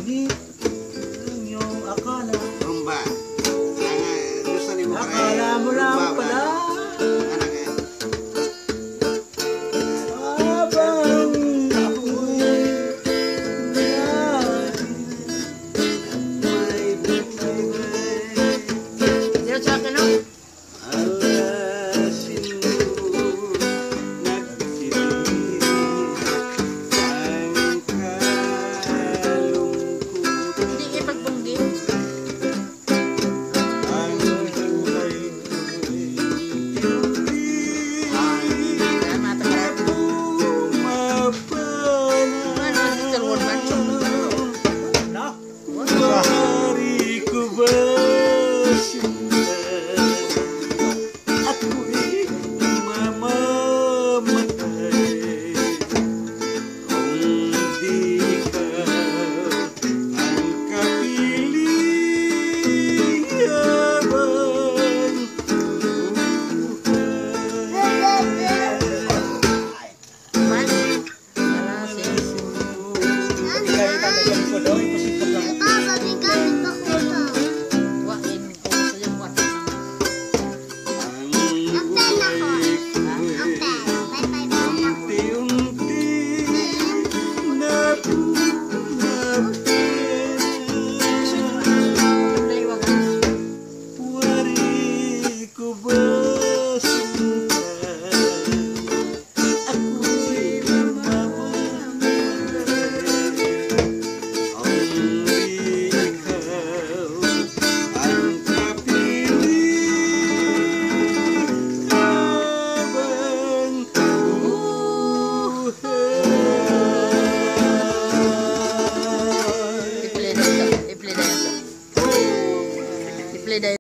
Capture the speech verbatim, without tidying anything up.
Ngunit ang iyong akala, Rumba. Ang gusto ni mo akala mo lang pala. Anak eh. Habang ako'y May bibay. Zero sa akin, no? Alasin mo nagtitinig ang kalungkot. Hindi ipagbunggi. Ang buhay ko'y Kaya matagal. Ano, Mister Woodman? na. Mari ko ba sinta? Ako'y mamamatay kung di ikaw ang kapiling habang Man. Wala si... Ikay ka na yan ko daw, imposible lang. Wain ko sa yung water naman. ang buhay ko'y unti-unti napunapan. Laywagan. Wari ko ba sinta? Ako'y mamamatay kung di ikaw ang kapiling habang buhay. I-play na ito. I-play na ito. I-play na